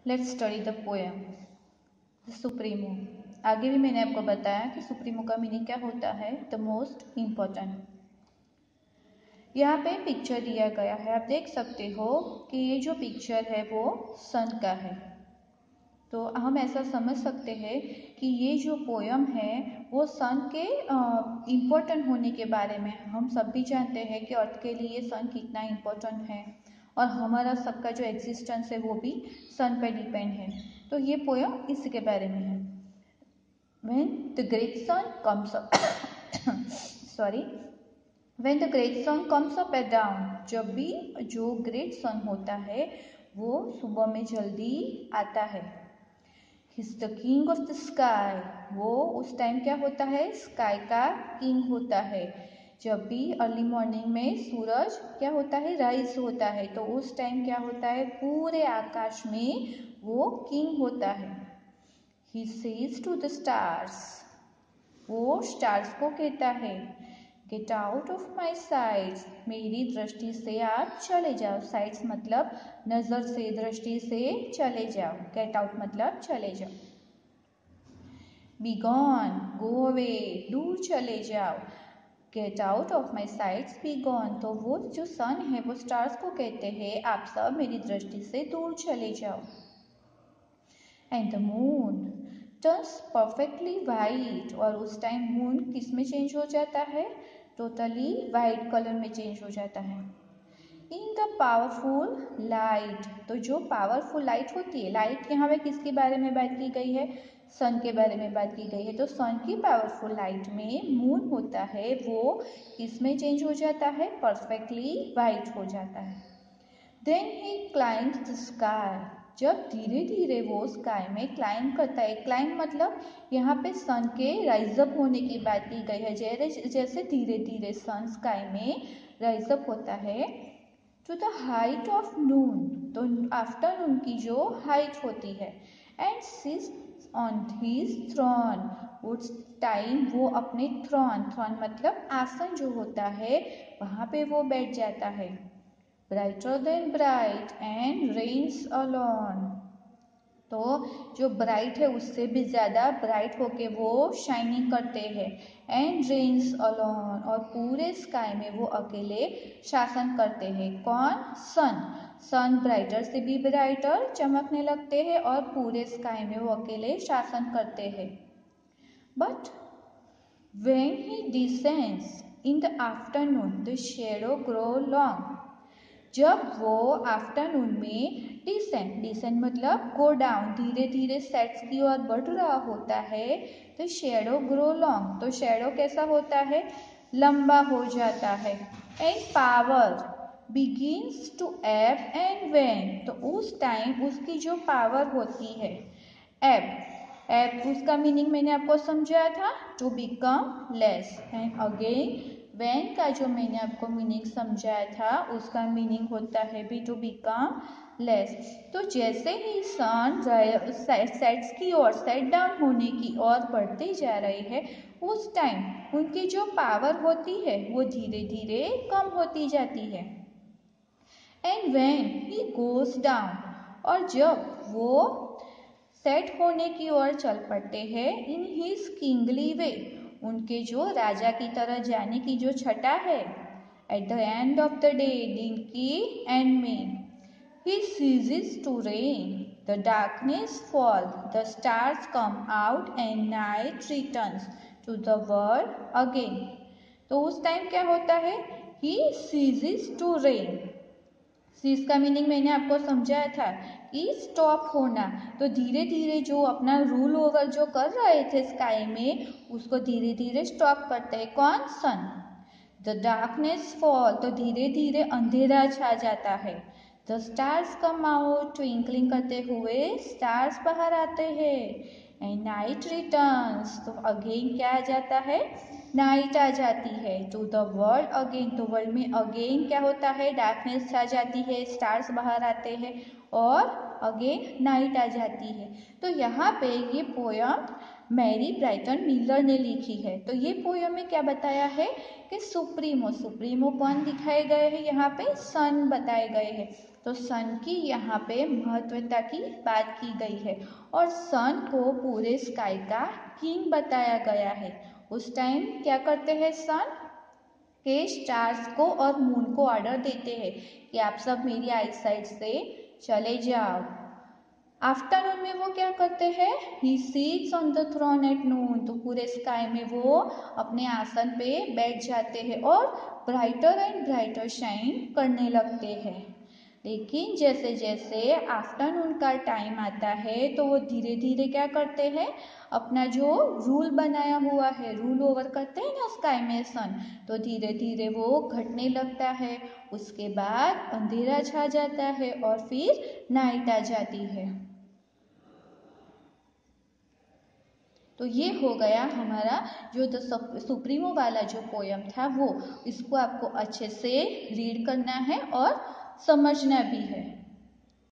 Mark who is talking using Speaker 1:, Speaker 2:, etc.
Speaker 1: Let's study the poem supremo. आगे भी मैंने आपको बताया कि सुप्रीमो का मीनिंग क्या होता है, द मोस्ट इम्पोर्टेंट। यहाँ पे पिक्चर दिया गया है, आप देख सकते हो कि ये जो पिक्चर है वो सन का है। तो हम ऐसा समझ सकते हैं कि ये जो पोयम है वो सन के इम्पोर्टेंट होने के बारे में। हम सब भी जानते हैं कि अर्थ के लिए सन कितना इम्पोर्टेंट है और हमारा सबका जो एग्जिस्टेंस है वो भी सन पे डिपेंड है। तो ये पोयम इसी के बारे में है। When the great sun comes up sorry when the great sun comes up and down, जब भी जो ग्रेट सन होता है वो सुबह में जल्दी आता है। He's the king of the sky, वो उस टाइम क्या होता है, स्काई का किंग होता है। जब भी अर्ली मॉर्निंग में सूरज क्या होता है, राइज होता है, तो उस टाइम क्या होता है, पूरे आकाश में वो किंग होता है। He says to the stars, वो स्टार्स को कहता है, get out of my sides, मेरी दृष्टि से आप चले जाओ। साइड्स मतलब नजर से, दृष्टि से चले जाओ। गेट आउट मतलब चले जाओ। बी गॉन, गो अवे, दूर चले जाओ। Get out of my sides, be gone, तो वो जो सन है वो स्टार्स को कहते हैं, आप सब मेरी दृष्टि से दूर चले जाओ। And the moon turns perfectly white, और उस टाइम मून किस में चेंज हो जाता है, टोटली वाइट कलर में चेंज हो जाता है। इन द पावरफुल लाइट, तो जो पावरफुल लाइट होती है, लाइट यहाँ पे किसके बारे में बात की गई है, सन के बारे में बात की गई है। तो सन की पावरफुल लाइट में मून होता है वो किसमें चेंज हो जाता है, परफेक्टली वाइट हो जाता है। Then he climbs the sky, जब धीरे धीरे वो स्काई में क्लाइंब करता है। क्लाइंब मतलब यहाँ पे सन के राइजअप होने की बात की गई है। जैसे धीरे धीरे सन स्काई में राइजअप होता है to the height of noon, तो आफ्टरनून की जो हाइट होती है। And sits on his throne, उस टाइम वो अपने थ्रोन मतलब आसन जो होता है वहाँ पे वो बैठ जाता है। Brighter than bright and reigns alone, तो जो ब्राइट है उससे भी ज़्यादा ब्राइट होके वो शाइनिंग करते हैं। एंड रेन्स अलॉन, और पूरे स्काई में वो अकेले शासन करते हैं। कौन, सन। सन ब्राइटर से भी ब्राइटर चमकने लगते हैं और पूरे स्काई में वो अकेले शासन करते हैं। But when he descends in the afternoon the shadow grow long, जब वो आफ्टरनून में डिसेंड मतलब गो डाउन, धीरे धीरे सेट्स की ओर बढ़ रहा होता है, तो शेडो ग्रो लॉन्ग, तो शेडो कैसा होता है, लंबा हो जाता है। And power begins to ebb and wane, तो उस टाइम उसकी जो पावर होती है, एब उसका मीनिंग मैंने आपको समझाया था, to become less. And again wane का जो मैंने आपको मीनिंग समझाया था उसका मीनिंग होता है भी टू बिकम लेस। तो जैसे ही सन सेट्स की ओर, सेट डाउन होने की ओर बढ़ते जा रहे हैं, उस टाइम उनकी जो पावर होती है वो धीरे धीरे कम होती जाती है। And when he goes down, और जब वो सेट होने की ओर चल पड़ते हैं, इन हिज किंगली वे, उनके जो राजा की तरह जाने की जो छटा है, at the end of the day, दिन की एंड में, he ceases to reign, the darkness fall, the stars come out and night returns to the world again. तो उस टाइम क्या होता है, he ceases to reign, cease का meaning मैंने आपको समझाया था कि स्टॉप होना, तो धीरे धीरे जो अपना रूल ओवर जो कर रहे थे स्काई में उसको धीरे धीरे स्टॉप करते हैं। कौन, सन। द डार्कनेस फॉल, तो धीरे धीरे अंधेरा छा जाता है। The stars come out, twinkling करते हुए स्टार्स बाहर आते हैं। एंड नाइट रिटर्न्स, तो अगेन क्या आ जाता है, नाइट आ जाती है। टू द वर्ल्ड अगेन, तो वर्ल्ड में अगेन क्या होता है, डार्कनेस आ जाती है, स्टार्स बाहर आते हैं और अगेन नाइट आ जाती है। तो यहाँ पे ये पोयम मैरी ब्राइटन मिलर ने लिखी है। तो ये पोयम में क्या बताया है कि सुप्रीमो, सुप्रीमो कौन दिखाए गए हैं यहाँ पे, सन बताए गए हैं। तो सन की यहाँ पे महत्वता की बात की गई है और सन को पूरे स्काई का किंग बताया गया है। उस टाइम क्या करते हैं सन के स्टार्स को और मून को ऑर्डर देते हैं कि आप सब मेरी आईसाइट से चले जाओ। आफ्टरनून में वो क्या करते हैं, he sits on the throne at noon, तो पूरे स्काई में वो अपने आसन पे बैठ जाते हैं और ब्राइटर एंड ब्राइटर शाइन करने लगते हैं। लेकिन जैसे जैसे आफ्टरनून का टाइम आता है तो वो धीरे धीरे क्या करते हैं, अपना जो रूल बनाया हुआ है, रूल ओवर करते हैं ना स्काई में सन, तो धीरे धीरे वो घटने लगता है। उसके बाद अंधेरा छा जाता है और फिर नाइट आ जाती है। तो ये हो गया हमारा जो द सुप्रीमो वाला जो पोयम था वो, इसको आपको अच्छे से रीड करना है और समझना भी है।